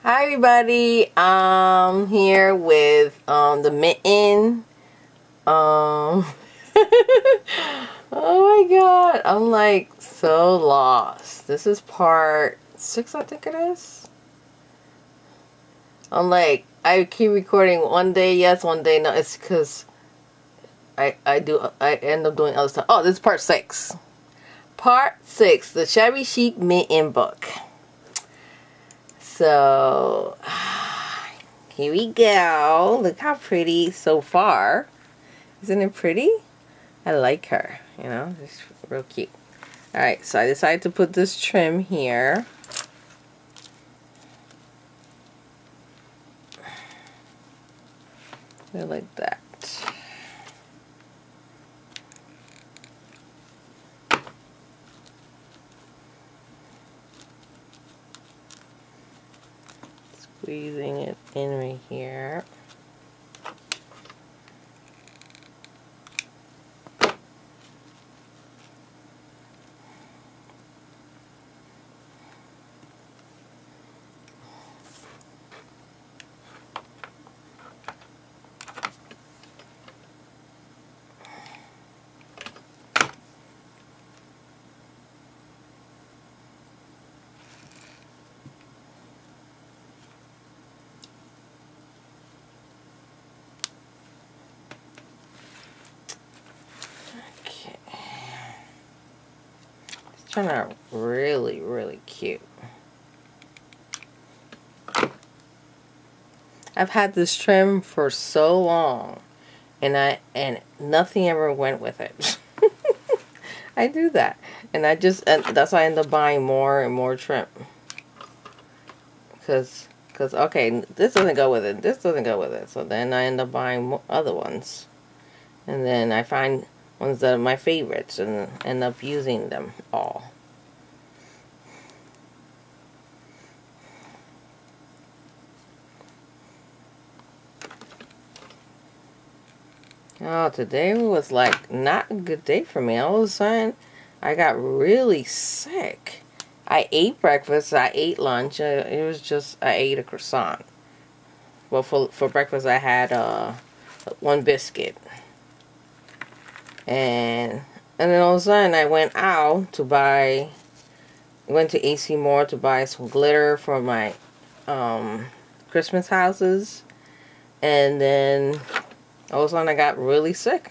Hi everybody, I'm here with the Mitten. Oh my god, I'm like so lost. This is part 6, I think it is. I'm like, I keep recording one day yes, one day no. It's because I end up doing other stuff. Oh, this is part 6. Part 6, the Shabby Chic Mitten book. So, here we go. Look how pretty so far. Isn't it pretty? I like her, you know, it's real cute. Alright, so I decided to put this trim here. Like that. Squeezing it in right here. Turned out really cute. I've had this trim for so long and nothing ever went with it. I do that, and that's why I end up buying more and more trim, because okay, this doesn't go with it, this doesn't go with it, so then I end up buying other ones, and then I find ones that are my favorites and end up using them all. Oh, today was like not a good day for me. All of a sudden, I got really sick. I ate breakfast, I ate lunch. It was just, I ate a croissant. Well, for breakfast, I had one biscuit. And then all of a sudden, I went out to buy, went to AC Moore to buy some glitter for my Christmas houses. And then all of a sudden I got really sick.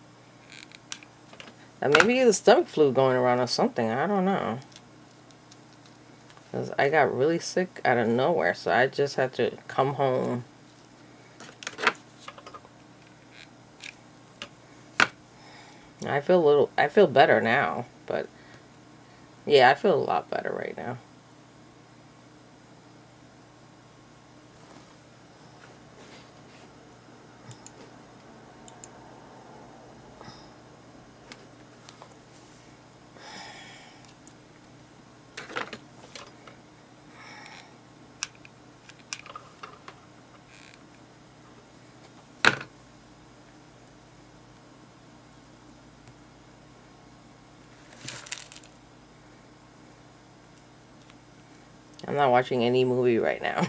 And maybe the stomach flu going around or something. I don't know. Because I got really sick out of nowhere. So I just had to come home. I feel better now. But yeah, I feel a lot better right now. I'm not watching any movie right now.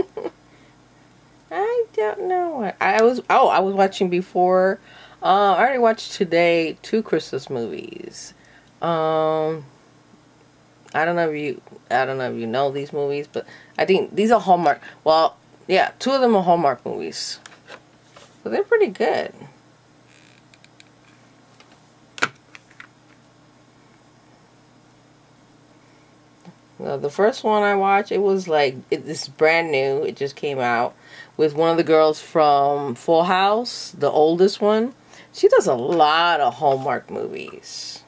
I don't know what I was watching before. I already watched today 2 Christmas movies. I don't know if you know these movies, but I think these are Hallmark. Well, yeah, 2 of them are Hallmark movies. But they're pretty good. The first one I watched, it was like, it's brand new. It just came out with one of the girls from Full House, the oldest one. She does a lot of Hallmark movies.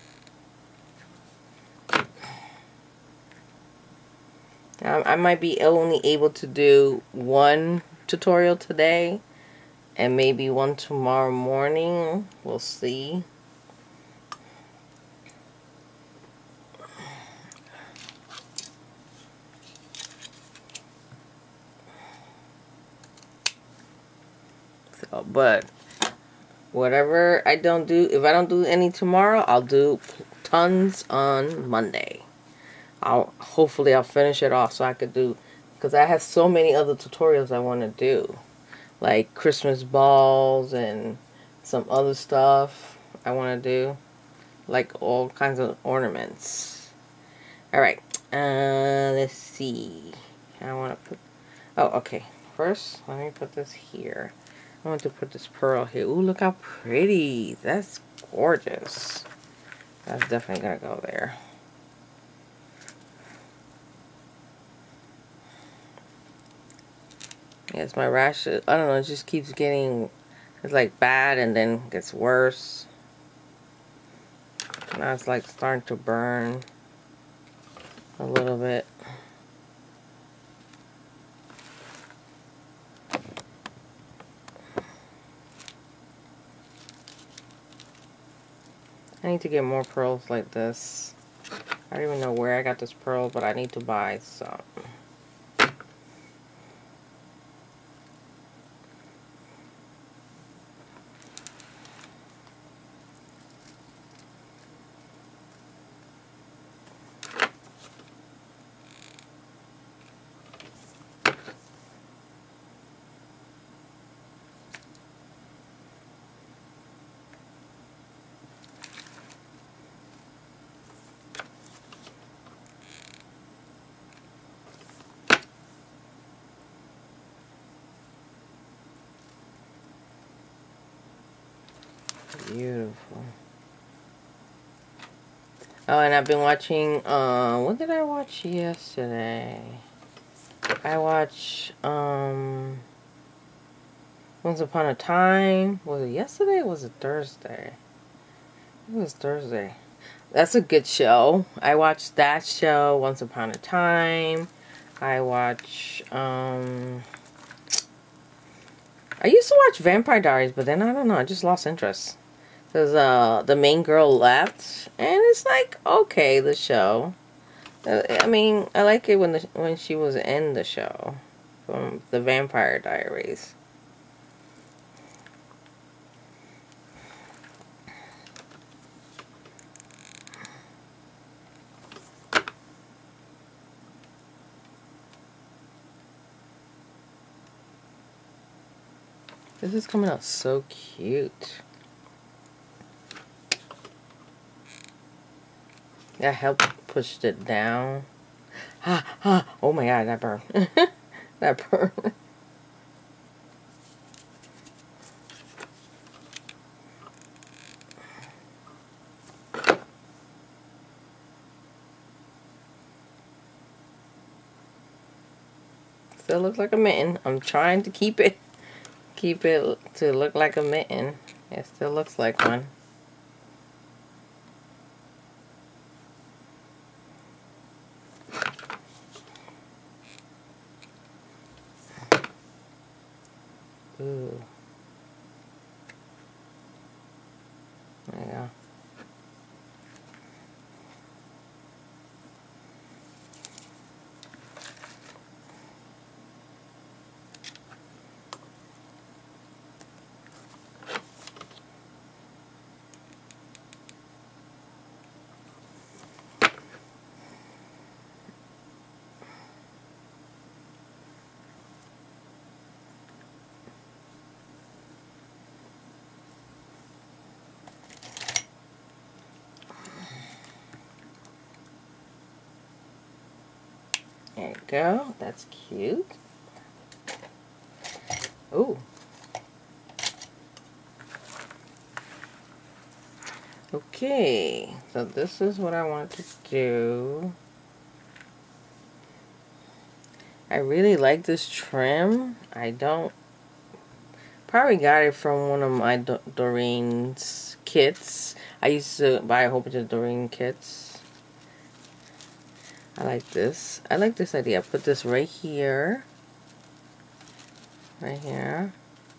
I might be only able to do 1 tutorial today and maybe 1 tomorrow morning. We'll see. So, but whatever I don't do, if I don't do any tomorrow, I'll do tons on Monday. Hopefully I'll finish it off so I could do because I have so many other tutorials I want to do, like Christmas balls and some other stuff I want to do, like all kinds of ornaments. Alright, let's see. I want to put, oh, okay. First, let me put this here. I want to put this pearl here. Ooh, look how pretty. That's gorgeous. That's definitely going to go there. Yes, my rash, I don't know, it just keeps getting, it's like bad and then gets worse. Now it's like starting to burn a little bit. I need to get more pearls like this. I don't even know where I got this pearl, but I need to buy some. Beautiful. Oh, and I've been watching, what did I watch yesterday? I watched, Once Upon a Time. Was it yesterday or was it Thursday? It was Thursday. That's a good show. I watched that show, Once Upon a Time. I watch, I used to watch Vampire Diaries, but then I don't know, I just lost interest. Because the main girl left, and it's like, okay, the show. I mean, I like it when she was in the show, from the Vampire Diaries. This is coming out so cute. That helped push it down. Oh my god, that burned. That burned. Still looks like a mitten. I'm trying to keep it to look like a mitten. It still looks like one. Ooh. There you go. There you go. That's cute. Ooh. Okay. So this is what I want to do. I really like this trim. I don't... Probably got it from one of my Doreen's kits. I used to buy a whole bunch of Doreen kits. I like this. I like this idea. Put this right here. Right here.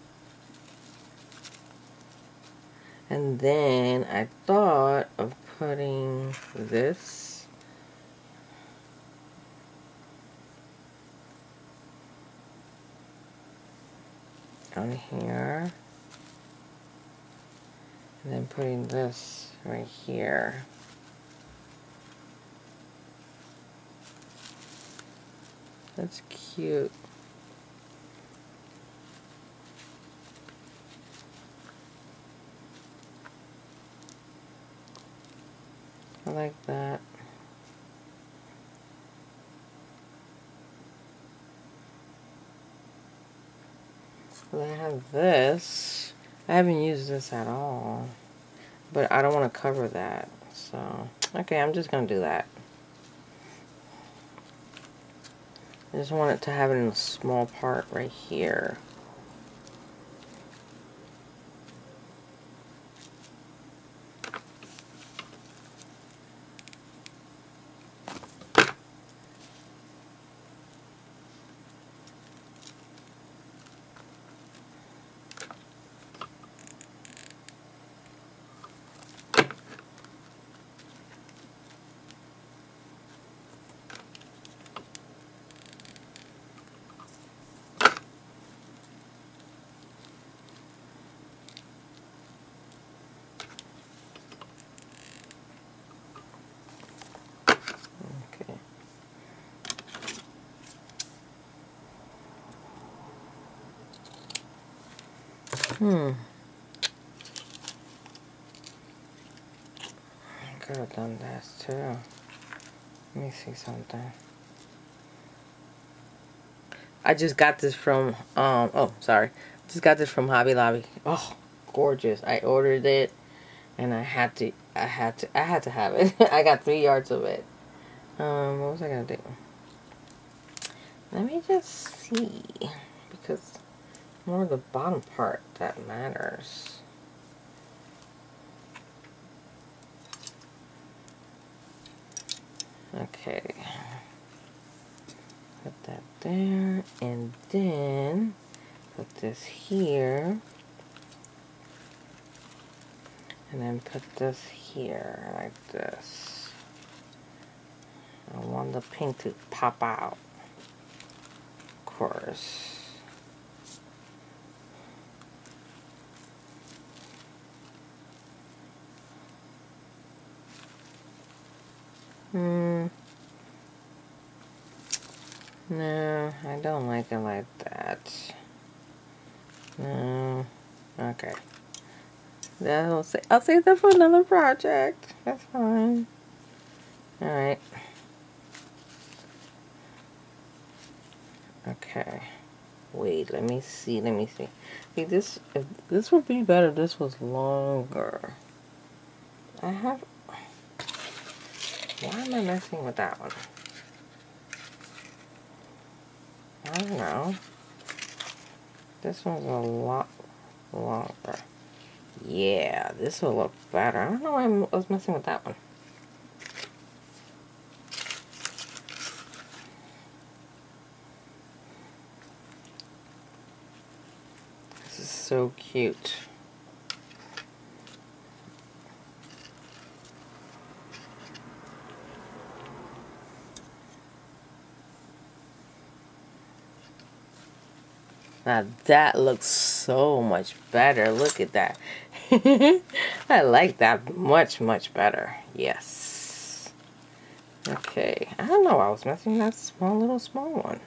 And then I thought of putting this on here. And then putting this right here. That's cute. I like that. Well, I have this. I haven't used this at all. But I don't want to cover that. So, okay, I'm just going to do that. I just want it to have it in a small part right here. Okay. I could have done this too. Let me see something. I just got this from, oh, sorry. Just got this from Hobby Lobby. Oh, gorgeous. I ordered it and I had to have it. I got 3 yards of it. What was I gonna do? Let me just see, because more the bottom part that matters. Okay. Put that there, and then put this here, and then put this here like this. I want the pink to pop out, of course. No, I don't like it like that. No. Okay. I'll save that for another project. That's fine. Alright. Okay. Wait, let me see. See, this would be better if this was longer. Why am I messing with that one? I don't know. This one's a lot longer. Yeah, this will look better. I don't know why I was messing with that one. This is so cute. Now that looks so much better. Look at that. I like that much better. Yes. Okay. I don't know. I was messing with that small one.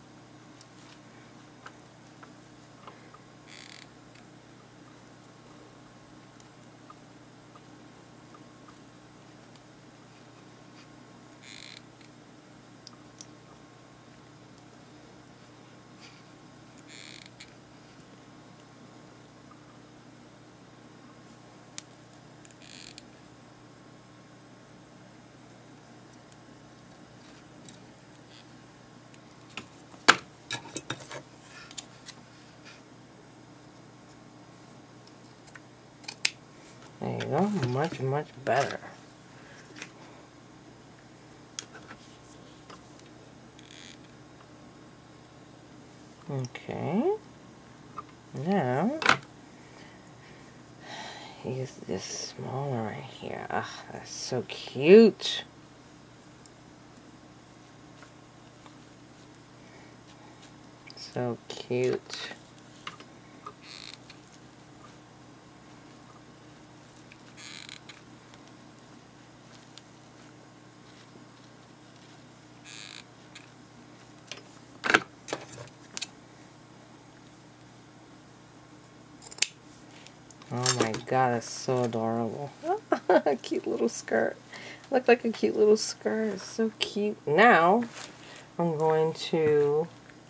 There you go. Much better. Okay. Now, use this smaller right here. Ah, that's so cute. So cute. god, that's so adorable. Cute little skirt. Looked like a cute little skirt. It's so cute. Now, I'm going to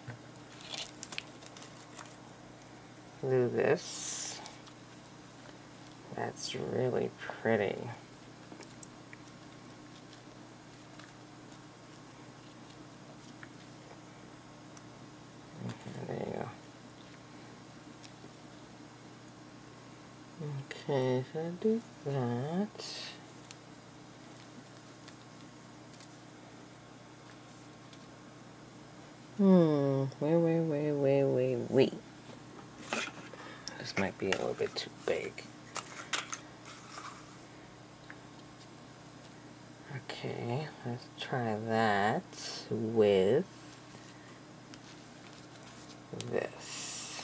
do this. That's really pretty. Okay, there you go. Okay, so I do that. Wait. This might be a little bit too big. Okay, let's try that with this.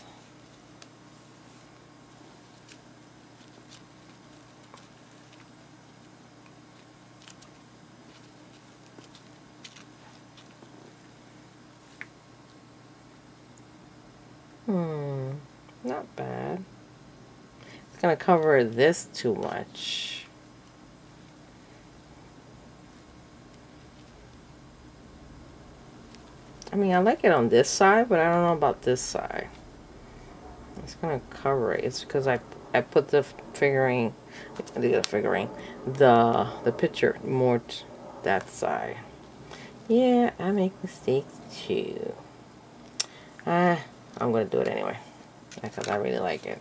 Not bad. It's gonna cover this too much. I mean, I like it on this side, but I don't know about this side. It's gonna cover it. It's because I put the figurine, the picture more to that side. Yeah, I make mistakes too. I'm gonna do it anyway because I really like it.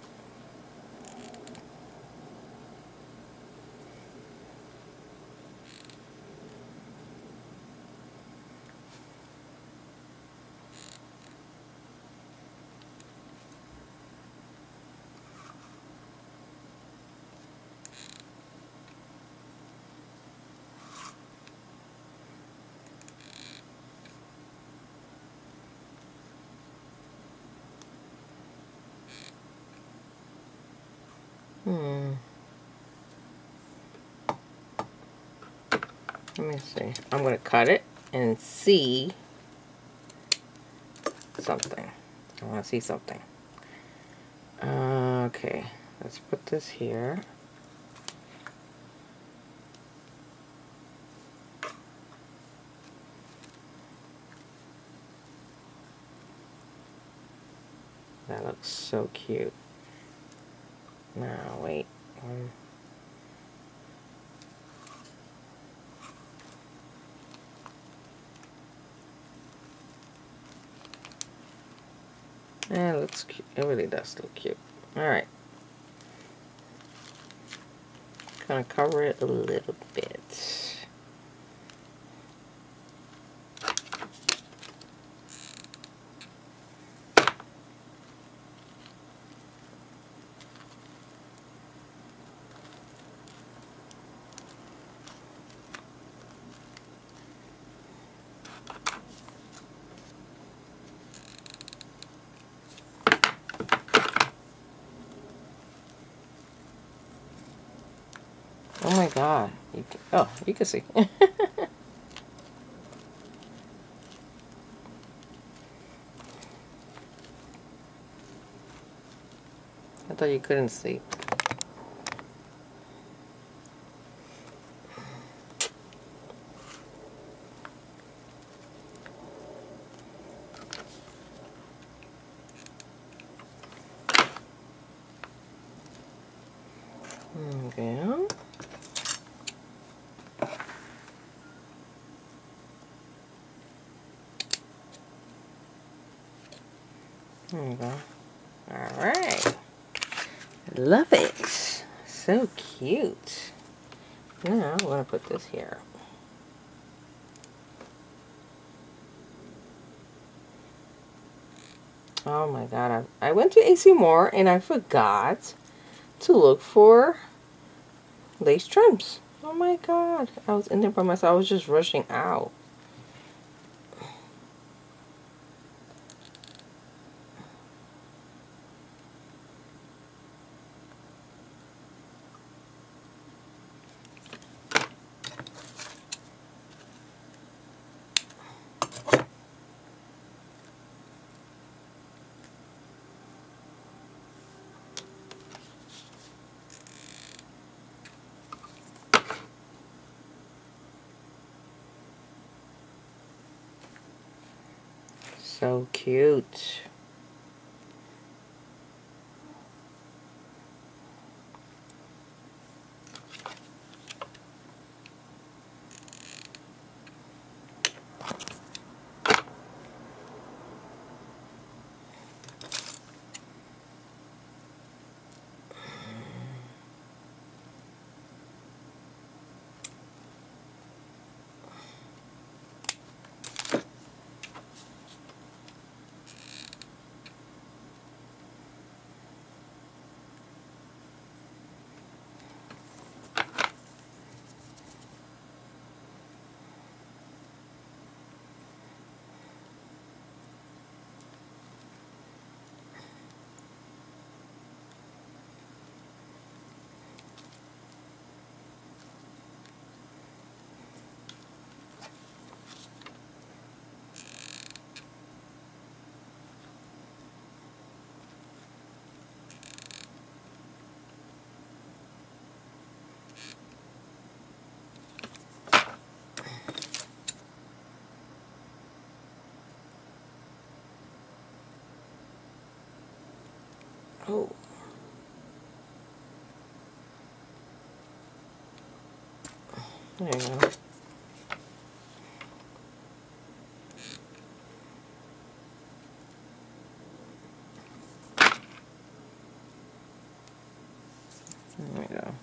Let me see. I'm going to cut it and see something. I want to see something. Okay, let's put this here. That looks so cute. Now, wait. It looks cute. It really does look cute. Alright. Gonna cover it a little bit. Oh my god. You can see. I thought you couldn't see. Okay. There you go. Alright. Love it. So cute. Now I'm going to put this here. Oh my god. I went to AC Moore and I forgot to look for lace trims. Oh my god. I was in there by myself. I was just rushing out. So cute. Oh. There you go. There we go.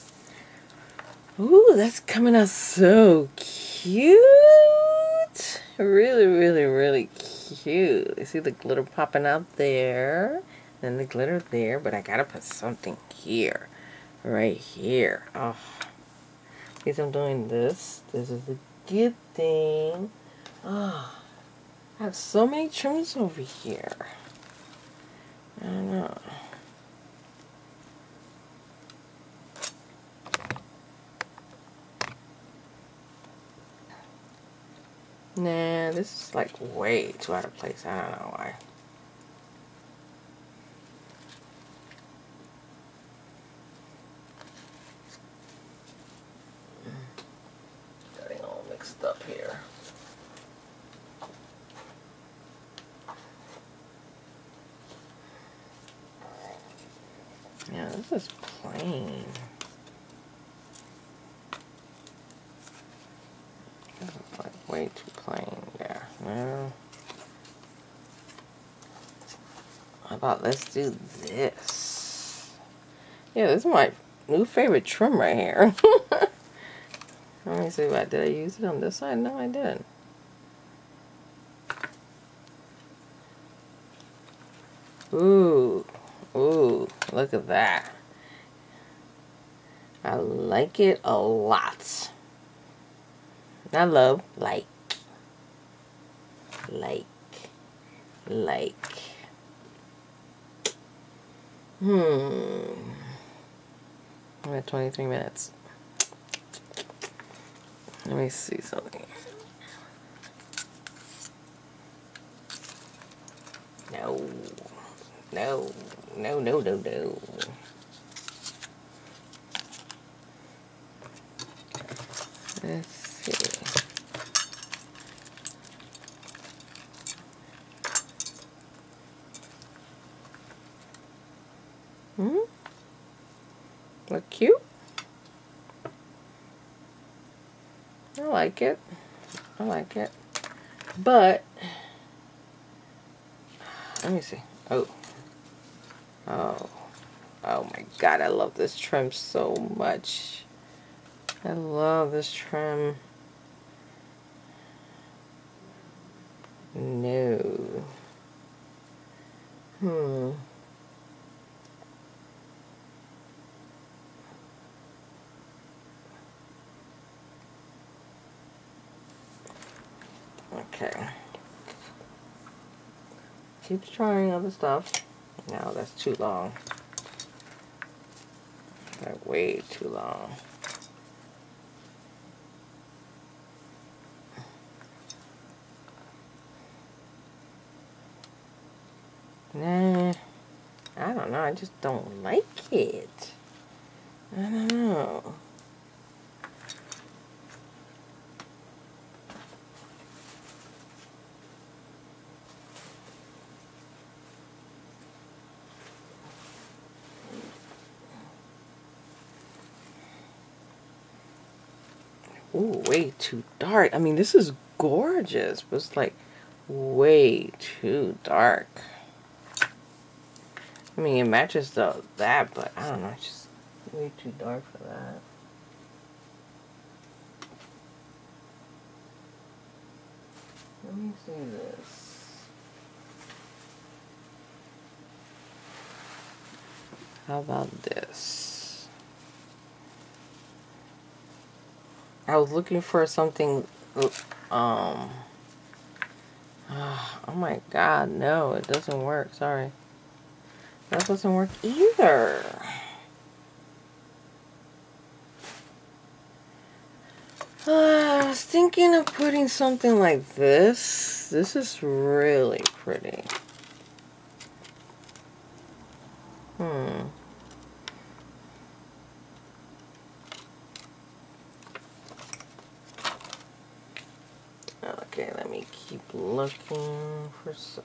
Ooh, that's coming out so cute. Really, really, really cute. You see the glitter popping out there, and the glitter there, but I gotta put something here, right here. Oh, because I'm doing this. This is a good thing. Oh, I have so many trims over here. I don't know. Nah, this is like way too out of place. I don't know why. Getting all mixed up here. Yeah, this is plain. This is like way too plain. Yeah. No. How about let's do this? Yeah, this is my new favorite trim right here. Let me see what did I use it on this side? No, I didn't. Ooh, ooh, look at that. I like it a lot. I love like. I'm at 23 minutes. Let me see something. No. No. No, no, no, no. Let's see. Look cute. I like it. I like it. But let me see. Oh. Oh. Oh my god, I love this trim so much. I love this trim. No. Okay. Keep trying other stuff. No, that's too long. That's way too long. Nah, I don't know. I just don't like it. I don't know. ooh, way too dark. I mean, this is gorgeous, but it's like way too dark. I mean, it matches that, but I don't know, it's just way too dark for that. Let me see this. How about this? I was looking for something, oh my god, no, it doesn't work, sorry. That doesn't work either. I was thinking of putting something like this. This is really pretty. Okay, let me keep looking for some.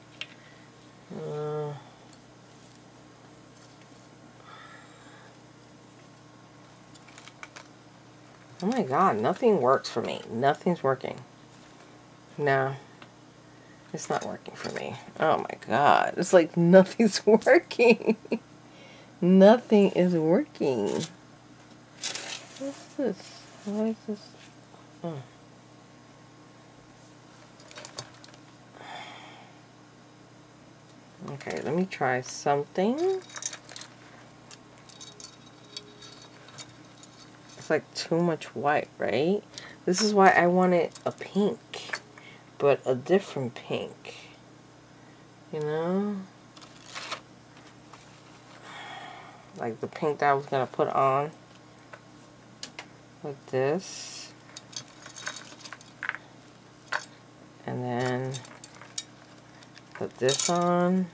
Oh my god, nothing works for me. Nothing's working. No, it's not working for me. Oh my god, it's like nothing's working. Nothing is working. What's this? What is this? Oh. Okay, let me try something. It's like too much white, right? This is why I wanted a pink, but a different pink. You know? Like the pink that I was gonna put on with this. And then put this on.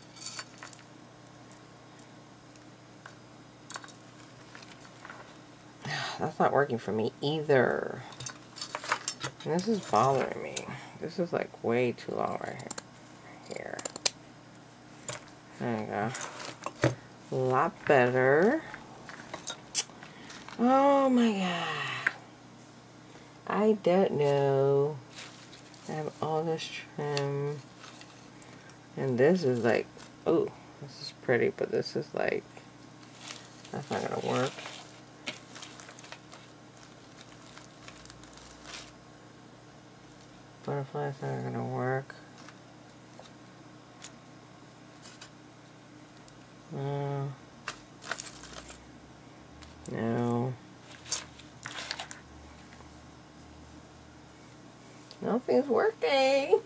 That's not working for me either. And this is bothering me. This is like way too long right here. There you go. A lot better. Oh my god. I don't know. I have all this trim. And this is like, oh, this is pretty, but this is like, that's not gonna work. Butterflies not gonna work. No. Nothing's working.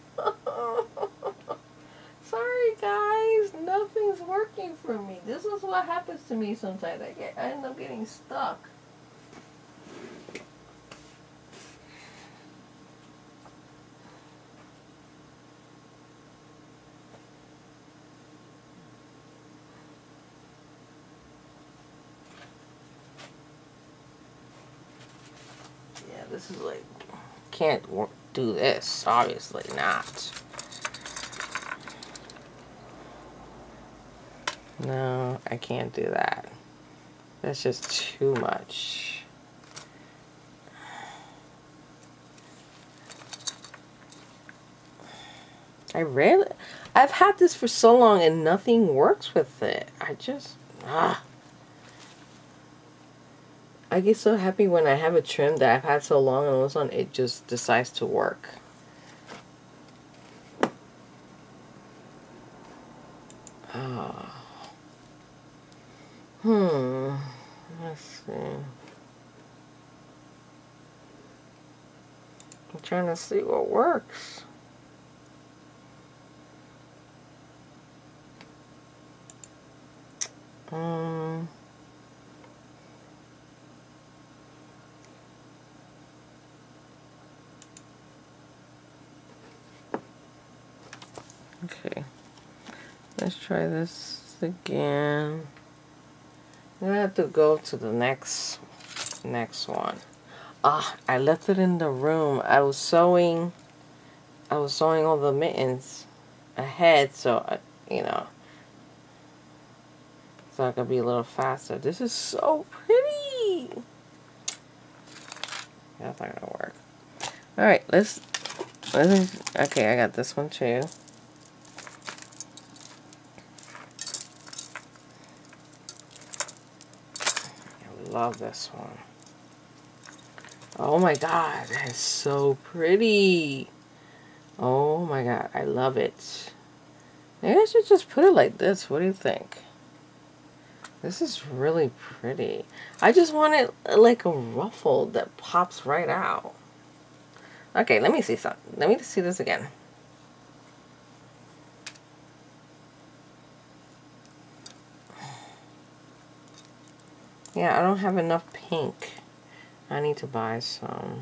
Sorry guys, nothing's working for me. This is what happens to me sometimes. I end up getting stuck. Yeah, this is like, can't do this, obviously not. No, I can't do that. That's just too much. I've had this for so long and nothing works with it. I get so happy when I have a trim that I've had so long and all of a sudden it just decides to work. Let's see. I'm trying to see what works. Okay. Let's try this again. I'm gonna have to go to the next one. I left it in the room. I was sewing all the mittens ahead, so you know, so I could be a little faster. This is so pretty. That's not gonna work. Alright, let's okay, I got this one too. I love this one. Oh my god, that is so pretty. Oh my god, I love it. Maybe I should just put it like this. What do you think? This is really pretty. I just want it like a ruffle that pops right out. Okay, let me see something. Let me see this again. Yeah, I don't have enough pink. I need to buy some.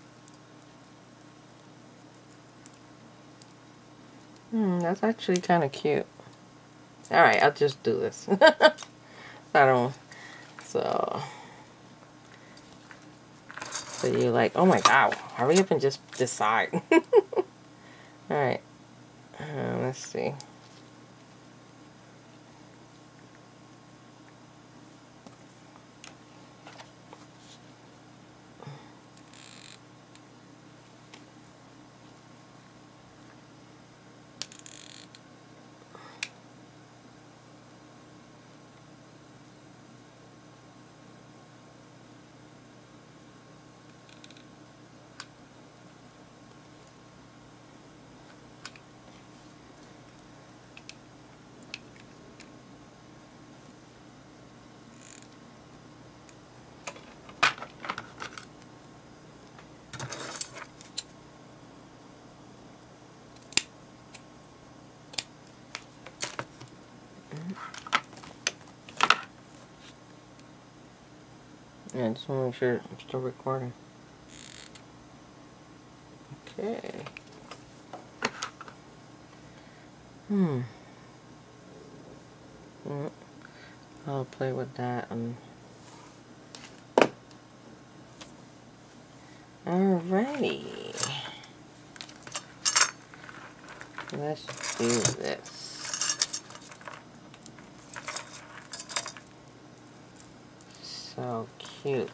That's actually kind of cute. Alright, I'll just do this. I don't. So you're like, oh my god, hurry up and just decide. Alright. Let's see. Yeah, I just want to make sure I'm still recording. Okay. I'll play with that. Alrighty. Let's do this. So cute.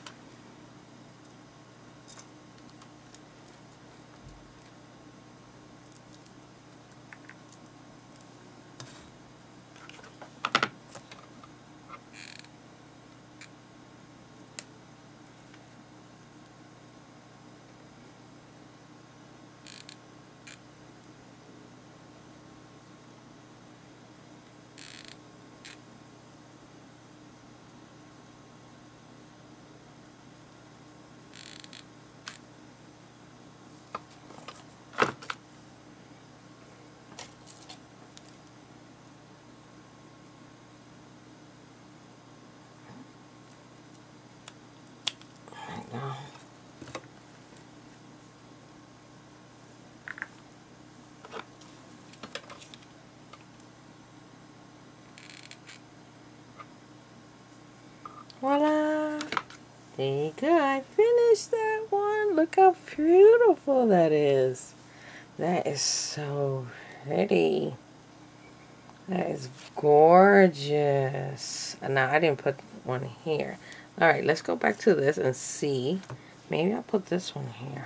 Voila! There you go. I finished that one. Look how beautiful that is. That is so pretty. That is gorgeous. And now I didn't put one here. Alright, let's go back to this and see. Maybe I'll put this one here.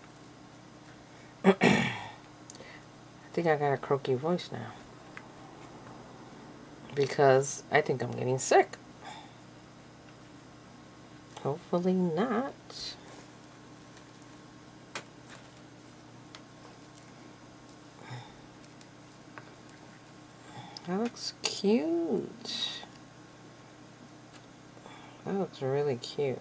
I think I got a croaky voice now. Because I think I'm getting sick. Hopefully not. That looks cute. That looks really cute.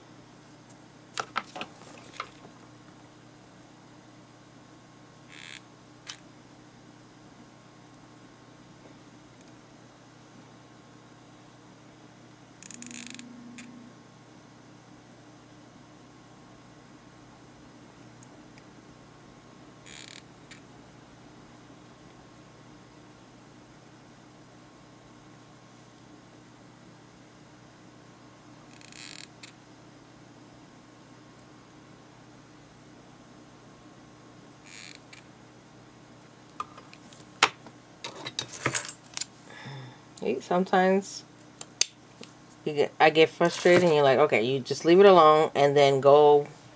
Sometimes I get frustrated and you're like, okay, you just leave it alone and then go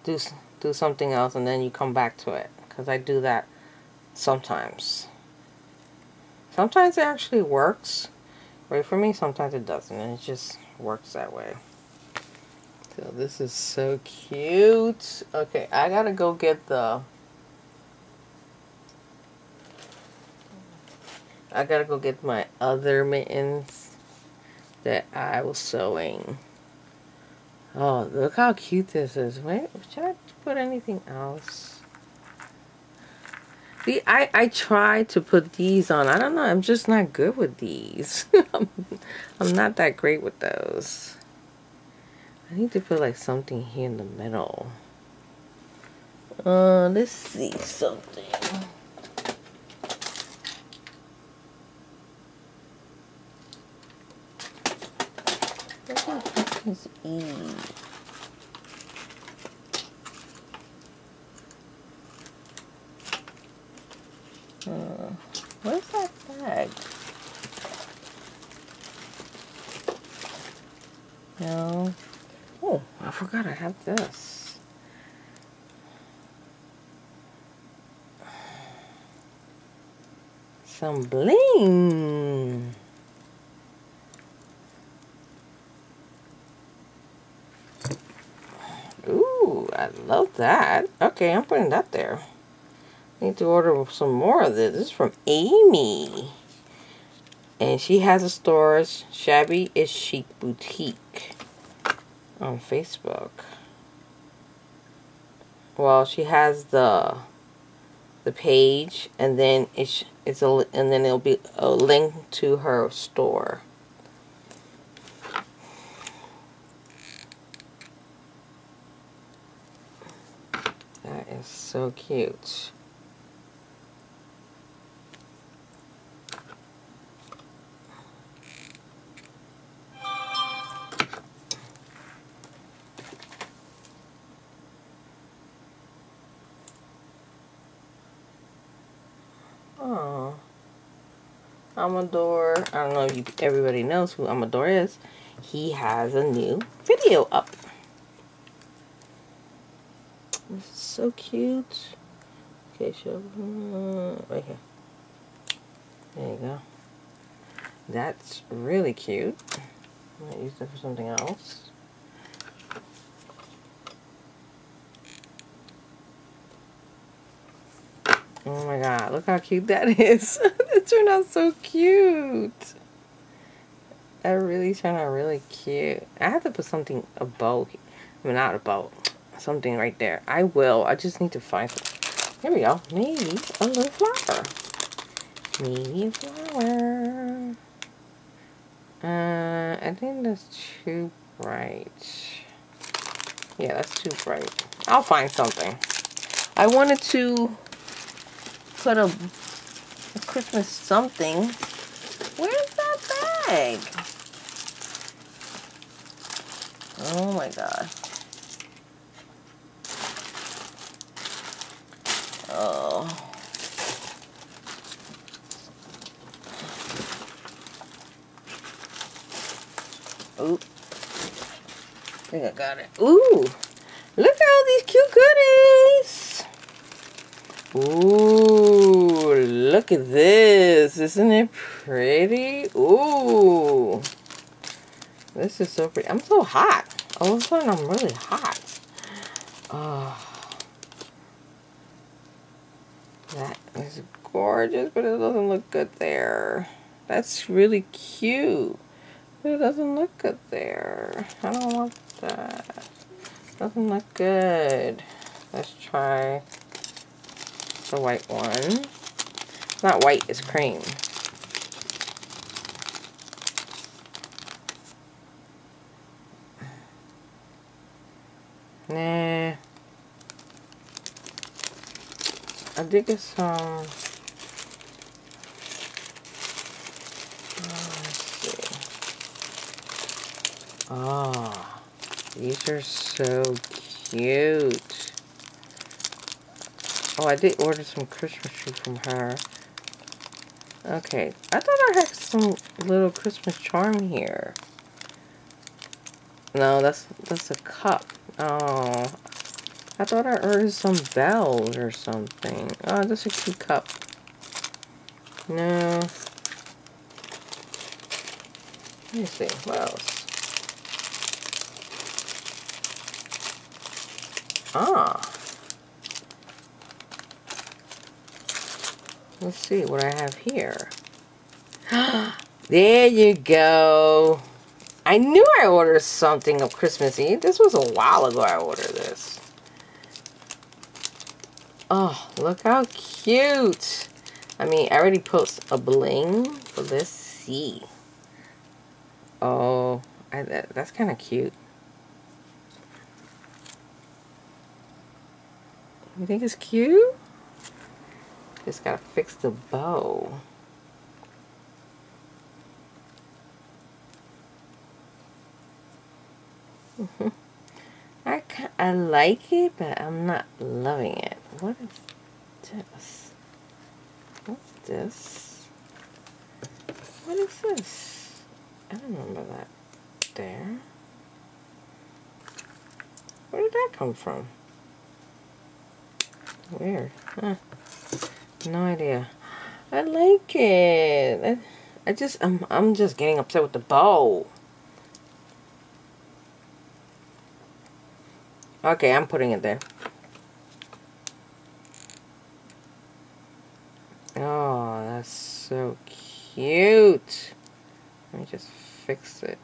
do something else, and then you come back to it. Because I do that sometimes. Sometimes it actually works right for me. Sometimes it doesn't, and it just works that way. So this is so cute. Okay, I gotta go get the... I gotta go get my other mittens that I was sewing. Oh, look how cute this is. Wait, should I put anything else? See, I tried to put these on. I don't know. I'm just not good with these. I'm not that great with those. I need to put like something here in the middle. Let's see something. Let's eat. Where's that bag? No. Oh, I forgot I have this. Some bling. Ooh, I love that. Okay, I'm putting that there. Need to order some more of this. This is from Amy. And she has a store, Shabby is Chic Boutique, on Facebook. Well, she has the page, and then and then it'll be a link to her store. That is so cute. Oh, Amador. I don't know if everybody knows who Amador is. He has a new video up. This is so cute. Okay, show right here. There you go. That's really cute. I might use that for something else. Oh my god, look how cute that is. It turned out so cute. That really turned out really cute. I have to put something, a bow. I mean, not a bow. Something right there. I will. I just need to find something. Here we go. Maybe a little flower. Maybe a flower. I think that's too bright. Yeah, that's too bright. I'll find something. I wanted to put a Christmas something. Where's that bag? Oh my god. Oh. Ooh. I think I got it. Ooh. Look at all these cute goodies. Ooh, look at this. Isn't it pretty? Ooh. This is so pretty. I'm so hot. All of a sudden, I'm really hot. Oh. That is gorgeous, but it doesn't look good there. That's really cute. But it doesn't look good there. I don't want that. Doesn't look good. Let's try the white one. It's not white, it's cream. Nah. I did get some. Let's see. Oh, these are so cute. Oh, I did order some Christmas tree from her. Okay, I thought I had some little Christmas charm here. No, that's a cup. Oh, I thought I ordered some bells or something. Oh, that's a cute cup. No. Let me see. What else? Ah. Let's see what I have here. There you go. I knew I ordered something of Christmas Eve. This was a while ago I ordered this. Oh, look how cute. I mean, I already put a bling, but let's see. Oh, that's kind of cute. You think it's cute? Just gotta fix the bow. I like it, but I'm not loving it. What is this? What's this? What is this? I don't remember that. There. Where did that come from? Weird. Huh. No idea. I like it. I'm just getting upset with the bow. Okay, I'm putting it there. Oh, that's so cute. Let me just fix it.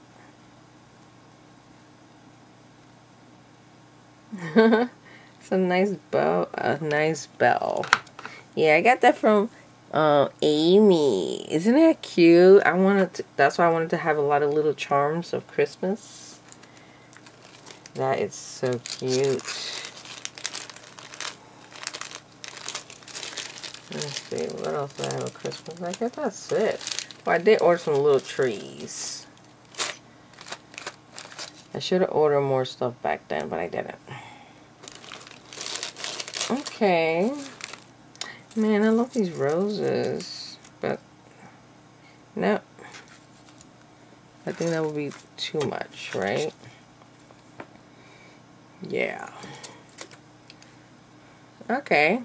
It's a nice bow, a nice bell. Yeah, I got that from Amy. Isn't that cute? That's why I wanted to have a lot of little charms of Christmas. That is so cute. Let's see, what else do I have at Christmas? I guess that's it. Well, I did order some little trees. I should have ordered more stuff back then, but I didn't. Okay. Man, I love these roses. But, no. I think that would be too much, right? Yeah. Okay.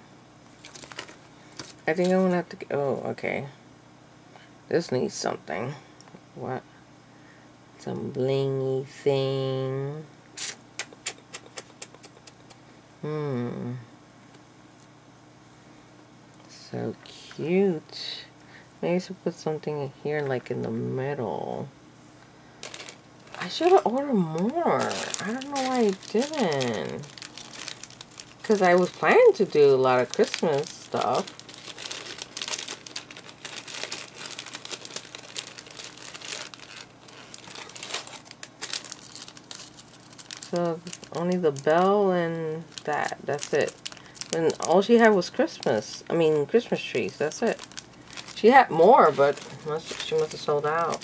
I think I'm gonna have to. Oh, okay. This needs something. What? Some blingy thing. So cute. Maybe I should put something in here, like in the middle. I should have ordered more. I don't know why I didn't. Because I was planning to do a lot of Christmas stuff. So, only the bell and that's it. And all she had was Christmas trees, that's it. She had more, but she must have sold out.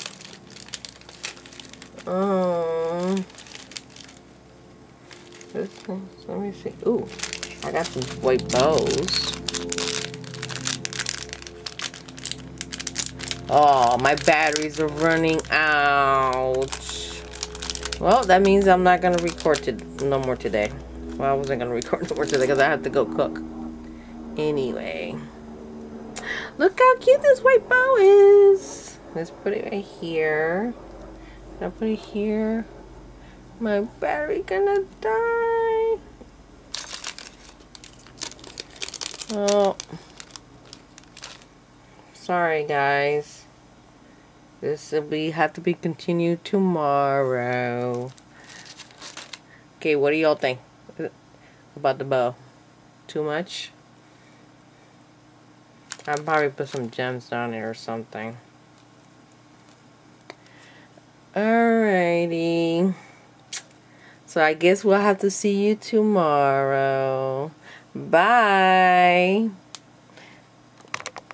This thing, let me see. Ooh, I got some white bows. Oh, my batteries are running out. Well, that means I'm not going to record no more today. Well, I wasn't going to record no more today because I have to go cook. Anyway. Look how cute this white bow is. Let's put it right here. I'll put it here. My battery gonna die. Oh. Sorry, guys. This will have to be continued tomorrow. Okay, what do y'all think about the bow? Too much? I'll probably put some gems down there or something. Alrighty. So I guess we'll have to see you tomorrow. Bye.